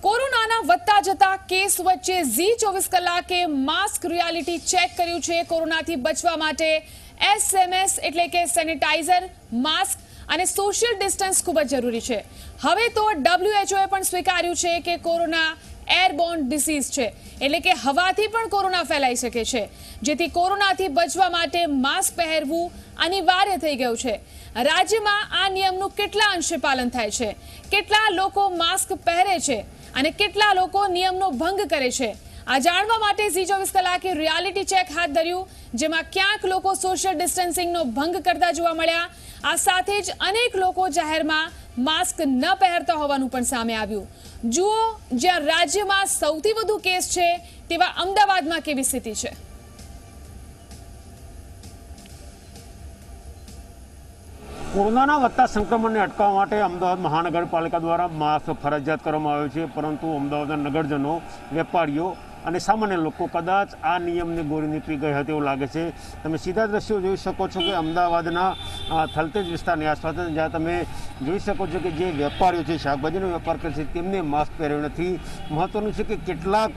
કોરોનાના વધતા જતા કેસ વચ્ચે ઝી 24 કલાકે માસ્ક રિયાલિટી ચેક કર્યું છે। કોરોનાથી બચવા માટે SMS એટલે કે સેનિટાઈઝર, માસ્ક અને સોશિયલ ડિસ્ટન્સ ખૂબ જ જરૂરી છે। હવે તો WHO પણ સ્વીકાર્યું છે કે કોરોના એરબોર્ન ડિસીઝ છે, એટલે કે હવાથી પણ કોરોના ફેલાઈ શકે છે, જેથી કોરોનાથી બચવા માટે માસ્ક પહેરવું અનિવાર્ય થઈ ગયું છે। રાજ્યમાં આ નિયમનું કેટલા અંશે પાલન થાય છે, કેટલા લોકો માસ્ક પહેરે છે અને કેટલા લોકો નિયમનો ભંગ કરે છે, આ જાણવા માટે ઝી 24 કલાકે રિયાલિટી ચેક હાથ ધર્યું, જેમાં ક્યાંક લોકો સોશિયલ ડિસ્ટન્સિંગનો ભંગ કરતા જોવા મળ્યા। આ સાથે જ અનેક લોકો જાહેરમાં માસ્ક ન પહેરતા હોવાનું પણ સામે આવ્યું। જુઓ, જ્યાં રાજ્યમાં સૌથી વધુ કેસ છે તેવા અમદાવાદમાં કેવી સ્થિતિ છે। કોરોનાના વધતા સંક્રમણને અટકાવવા માટે અમદાવાદ મહાનગરપાલિકા દ્વારા માસ્ક ફરજિયાત કરવામાં આવ્યો છે, પરંતુ અમદાવાદના નગરજનો, વેપારીઓ અને સામાન્ય લોકો કદાચ આ નિયમને ગોળી નીકળી ગયા હોય તેવું લાગે છે। તમે સીધા દ્રશ્યો જોઈ શકો છો કે અમદાવાદના થલતેજ વિસ્તારની આસપાસ, જ્યાં તમે જોઈ શકો છો કે જે વેપારીઓ છે, શાકભાજીનો વેપાર કરે છે, તેમને માસ્ક પહેર્યો નથી। મહત્વનું છે કે કેટલાક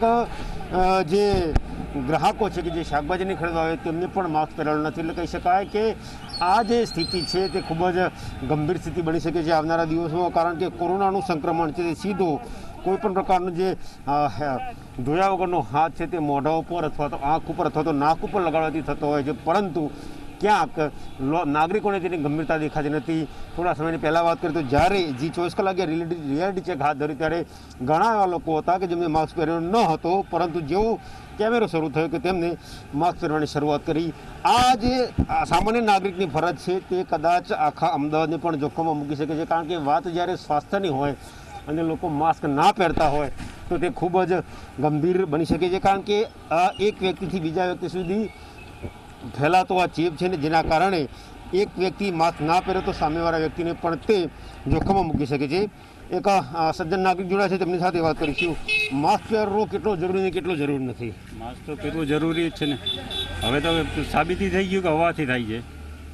જે ગ્રાહકો છે કે જે શાકભાજીની ખરીદવા આવે તેમને પણ માસ્ક પહેરેલું નથી, એટલે કહી શકાય કે આ જે સ્થિતિ છે તે ખૂબ જ ગંભીર સ્થિતિ બની શકે છે આવનારા દિવસોમાં, કારણ કે કોરોનાનું સંક્રમણ છે તે સીધો કોઈપણ પ્રકારનું જે ધોયા વગરનો હાથ છે તે મોઢા ઉપર અથવા તો આંખ ઉપર અથવા તો નાક ઉપર લગાડવાથી થતો હોય છે, પરંતુ ક્યાંક નાગરિકોને તેની ગંભીરતા દેખાતી નથી। થોડા સમયની પહેલાં વાત કરીએ તો જ્યારે ઝી 24 કલાકે રિયાલિટી ચેક હાથ ધરી ત્યારે ઘણા એવા લોકો હતા કે જેમને માસ્ક પહેર્યો ન હતો, પરંતુ જેવું કેમેરો શરૂ થયો કે તેમને માસ્ક પહેરવાની શરૂઆત કરી। આ જે સામાન્ય નાગરિકની ફરજ છે તે કદાચ આખા અમદાવાદને પણ જોખમમાં મૂકી શકે છે, કારણ કે વાત જ્યારે સ્વાસ્થ્યની હોય અને લોકો માસ્ક ના પહેરતા હોય તો તે ખૂબ જ ગંભીર બની શકે છે, કારણ કે એક વ્યક્તિથી બીજા વ્યક્તિ સુધી ફેલાતો આ ચેપ છે ને, જેના કારણે એક વ્યક્તિ માસ્ક ના પહેરે તો સામેવાળા વ્યક્તિને પણ તે જોખમમાં મૂકી શકે છે। એક સજ્જન નાગરિક જોડા છે, તેમની સાથે વાત કરીશું। માસ્ક પહેરવો કેટલો જરૂરી ને કેટલો જરૂરી નથી? માસ્ક તો પહેરવું જરૂરી જ છે ને। હવે તો સાબિતી થઈ ગયું કે હવાથી થાય છે,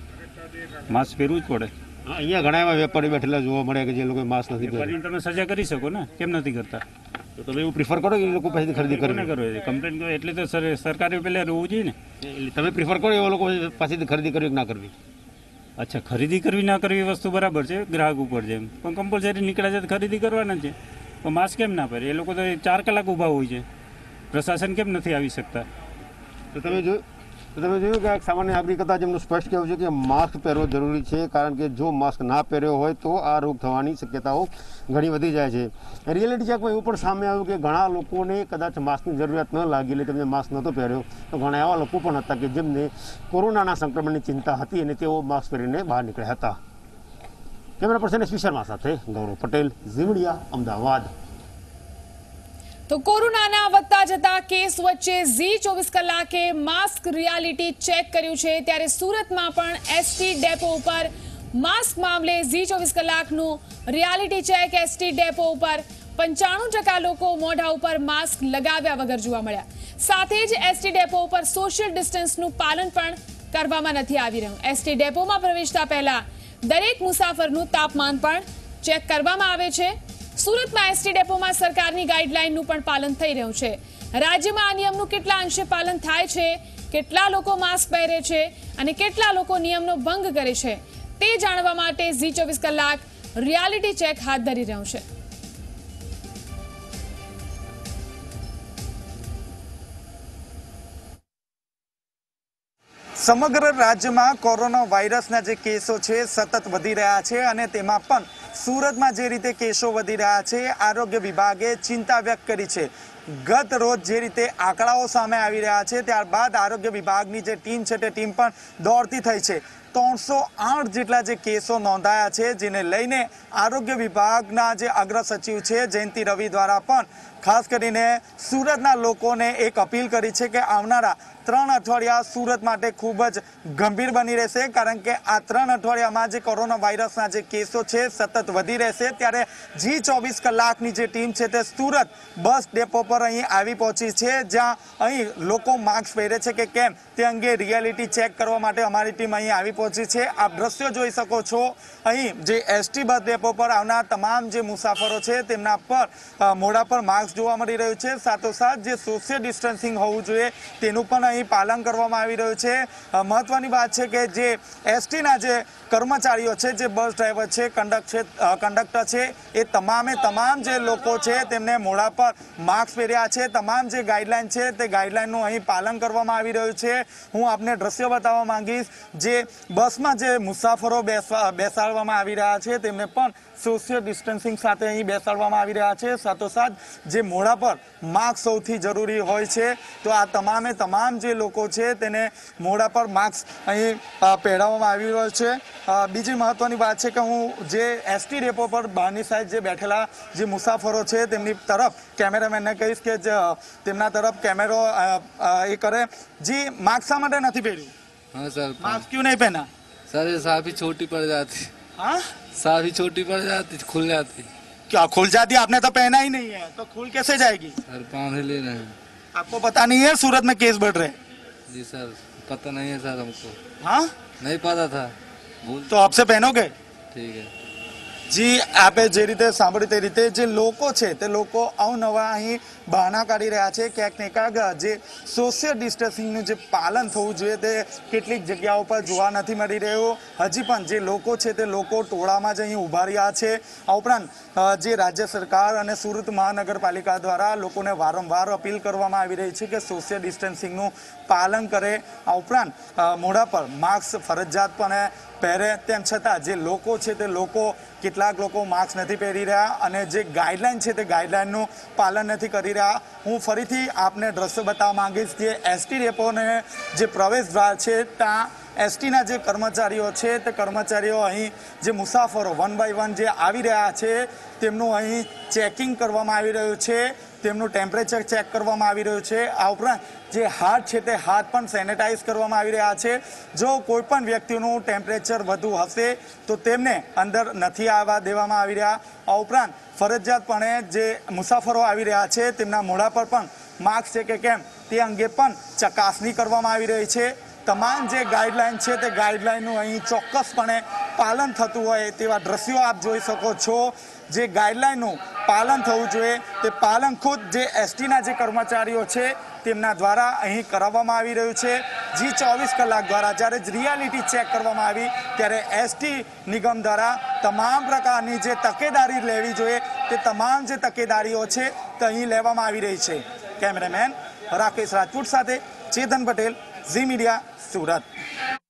માસ્ક પહેરવું જ પડે। અહીંયા ઘણા એવા વેપારી બેઠેલા જોવા મળે કે જે લોકો માસ્ક નથી પહેરતા। તમે સજા કરી શકો ને, કેમ નથી કરતા? તો તમે એવું પ્રિફર કરો કે એ લોકો પાસેથી ખરીદી કરો? કમ્પ્લેન કરો એટલે તો સરકારે પહેલાં રહેવું જોઈએ ને। તમે પ્રિફર કરો એવા લોકો પાસેથી ખરીદી કરવી કે ના કરવી? અચ્છા, ખરીદી કરવી ના કરવી વસ્તુ બરાબર છે, ગ્રાહક ઉપર છે, પણ કમ્પલસરી નીકળ્યા છે તો ખરીદી કરવાના છે, પણ માસ્ક કેમ ના પહેરે? એ લોકો તો 4 કલાક ઊભા હોય છે, પ્રશાસન કેમ નથી આવી શકતા? તો તમે જોયું કે એક સામાન્ય નાગરિક હતા જેમનું સ્પષ્ટ કહેવું છે કે માસ્ક પહેરવો જરૂરી છે, કારણ કે જો માસ્ક ના પહેર્યો હોય તો આ રોગ થવાની શક્યતાઓ ઘણી વધી જાય છે। રિયાલિટી ચેકમાં એવું પણ સામે આવ્યું કે ઘણા લોકોને કદાચ માસ્કની જરૂરિયાત ન લાગી એટલે તેમને માસ્ક નહોતો પહેર્યો, તો ઘણા એવા લોકો પણ હતા કે જેમને કોરોનાના સંક્રમણની ચિંતા હતી અને તેઓ માસ્ક પહેરીને બહાર નીકળ્યા હતા। કેમેરા પર્સન એસપી શર્મા સાથે ગૌરવ પટેલ, ઝી મીડિયા, અમદાવાદ। તો કોરોનાના વધતા જતા કેસ વચ્ચે ઝી 24 કલાકે માસ્ક રિયાલિટી ચેક કર્યું છે, ત્યારે સુરતમાં પણ એસટી ડેપો ઉપર માસ્ક મામલે ઝી 24 કલાકનું રિયાલિટી ચેક। એસટી ડેપો ઉપર 95% લોકો મોઢા ઉપર માસ્ક લગાવ્યા વગર જોવા મળ્યા, સાથે જ એસટી ડેપો ઉપર સોશિયલ ડિસ્ટન્સનું પાલન પણ કરવામાં નથી આવી રહ્યું। એસટી ડેપોમાં પ્રવેશતા પહેલા દરેક મુસાફરનું તાપમાન પણ ચેક કરવામાં આવે છે। સુરતમાં એસટી ડેપોમાં સરકારની ગાઈડલાઈનનું પણ પાલન થઈ રહ્યું છે। રાજ્યમાં આ નિયમનું કેટલા અંશે પાલન થાય છે, કેટલા લોકો માસ્ક પહેરે છે અને કેટલા લોકો નિયમનો ભંગ કરે છે, તે જાણવા માટે ઝી 24 કલાક રિયાલિટી ચેક હાથ ધરી રહ્યું છે। સમગ્ર રાજ્યમાં કોરોના વાયરસના જે કેસો છે સતત વધી રહ્યા છે, અને તેમાં પણ સુરતમાં જે રીતે કેસો વધી રહ્યા છે, આરોગ્ય વિભાગે ચિંતા વ્યક્ત કરી છે। ગત રોજ જે રીતે આંકડાઓ સામે આવી રહ્યા છે, ત્યારબાદ આરોગ્ય વિભાગની જે ટીમ છે તે ટીમ પણ દોડતી થઈ છે। 308 જેટલા જે કેસો નોંધાયા છે, જેને લઈને આરોગ્ય વિભાગના જે અગ્ર સચિવ છે જયંતિ રવિ દ્વારા પણ ખાસ કરીને સુરતના લોકોને એક અપીલ કરી છે કે આવનારા 3 અઠવાડિયા સુરત માટે ખૂબ જ ગંભીર બની રહેશે, કારણ કે આ 3 અઠવાડિયામાં જે કોરોના વાયરસના જે કેસો છે સતત વધી રહેશે। ત્યારે ઝી 24 કલાકની જે ટીમ છે તે સુરત બસ ડેપો પર અહીં આવી પહોંચી છે, જ્યાં અહીં લોકો માસ્ક પહેરે છે કે કેમ તે અંગે રિયાલિટી ચેક કરવા માટે અમારી ટીમ અહીં આવી પહોંચી છે। આપ દ્રશ્યો જોઈ શકો છો, અહીં જે એસટી બસ ડેપો પર આવનાર તમામ જે મુસાફરો છે તેમના પર મોઢા પર માસ્ક જોવા મળી રહ્યું છે। સાથોસાથ જે સોશિયલ ડિસ્ટન્સિંગ હોવું જોઈએ તેનું પણ અહીં પાલન કરવામાં આવી રહ્યું છે। મહત્વની વાત છે કે જે એસટીના જે કર્મચારીઓ છે, જે બસ ડ્રાઈવર છે, કંડક્ટર છે, એ તમામ જે લોકો છે તેમને મોઢા પર માસ્ક પહેર્યા છે। તમામ જે ગાઈડલાઈન છે તે ગાઈડલાઈનનું અહીં પાલન કરવામાં આવી રહ્યું છે। હું આપને દ્રશ્યો બતાવવા માંગીશ, જે બસમાં જે મુસાફરો બેસાડવામાં આવી રહ્યા છે તેમને પણ સોશિયલ ડિસ્ટન્સિંગ સાથે અહીં બેસાડવામાં આવી રહ્યા છે। સાથોસાથ જે મોઢા પર માસ્ક સૌથી જરૂરી હોય છે, તો આ તમામ જે લોકો છે તેને મોઢા પર માસ્ક અહીં પહેરાવવામાં આવી રહ્યો છે। બીજી મહત્વની વાત છે કે હું જે એસટી ડેપો પર બહારની સાઈડ જે બેઠેલા જે મુસાફરો છે તેમની તરફ કેમેરામેનને કહીશ કે તેમના તરફ કેમેરો એ કરે। જી, માસ્ક શા માટે નથી પહેર્યું? हाँ सर, मास्क क्यों नहीं पहना? सर ये साफी छोटी पड़ जाती, हाँ, साफी छोटी पड़ जाती, खुल जाती। क्या खुल जाती? आपने तो पहना ही नहीं है, तो खुल कैसे जाएगी? सर बांध ले रहे हैं। आपको पता नहीं है सूरत में केस बढ़ रहे हैं? जी सर, पता नहीं है सर हमको, हाँ, नहीं पता था, भूल। तो आपसे पहनोगे? ठीक है। જી, આપે જે રીતે સાંભળ્યું તે રીતે જે લોકો છે તે લોકો અવનવા અહીં બહાના કાઢી રહ્યા છે। ક્યાંક ને ક્યાંક જે સોશિયલ ડિસ્ટન્સિંગનું જે પાલન થવું જોઈએ તે કેટલીક જગ્યાઓ પર જોવા નથી મળી રહ્યું। હજી પણ જે લોકો છે તે લોકો ટોળામાં જ અહીં ઊભા રહ્યા છે। આ ઉપરાંત જે રાજ્ય સરકાર અને સુરત મહાનગરપાલિકા દ્વારા લોકોને વારંવાર અપીલ કરવામાં આવી રહી છે કે સોશિયલ ડિસ્ટન્સિંગનું પાલન કરે। આ ઉપરાંત મોઢા પર માસ્ક ફરજિયાતપણે પહેરે, તેમ છતાં જે લોકો છે તે લોકો કેટલાક લોકો માસ્ક નથી પહેરી રહ્યા અને જે ગાઈડલાઈન છે તે ગાઈડલાઈનનું પાલન નથી કરી રહ્યા। હું ફરીથી આપને દ્રશ્ય બતાવવા માંગીશ કે એસટી ડેપોને જે પ્રવેશ દ્વાર છે ત્યાં એસટીના જે કર્મચારીઓ છે તે કર્મચારીઓ અહીં જે મુસાફરો 1 બાય 1 જે આવી રહ્યા છે તેમનું અહીં ચેકિંગ કરવામાં આવી રહ્યું છે, તેમનું ટેમ્પરેચર ચેક કરવામાં આવી રહ્યું છે। આ ઉપરાંત જે હાથ છે તે હાથ પણ સેનેટાઈઝ કરવામાં આવી રહ્યા છે। જો કોઈ પણ વ્યક્તિનું ટેમ્પરેચર વધુ હશે તો તેમને અંદર નથી આવવા દેવામાં આવી રહ્યા। આ ઉપરાંત ફરજિયાતપણે જે મુસાફરો આવી રહ્યા છે તેમના મોઢા પર પણ માસ્ક છે કે કેમ તે અંગે પણ ચકાસણી કરવામાં આવી રહી છે। તમામ જે ગાઈડલાઈન છે તે ગાઈડલાઈનનું અહીં ચોક્કસપણે પાલન થતું હોય તેવા દ્રશ્યો આપ જોઈ શકો છો। જે ગાઈડલાઈનનું પાલન થવું જોઈએ તે પાલન ખુદ જે એસટીના જે કર્મચારીઓ છે તેમના દ્વારા અહીં કરાવવામાં આવી રહ્યું છે। જી 24 કલાક દ્વારા જ્યારે જ રિયાલિટી ચેક કરવામાં આવી ત્યારે એસટી નિગમ દ્વારા તમામ પ્રકારની જે તકેદારી લેવી જોઈએ તે તમામ જે તકેદારીઓ છે તે અહીં લેવામાં આવી રહી છે। કેમેરામેન રાકેશ રાજપૂત સાથે ચેતન પટેલ, ઝી મીડિયા, સુરત।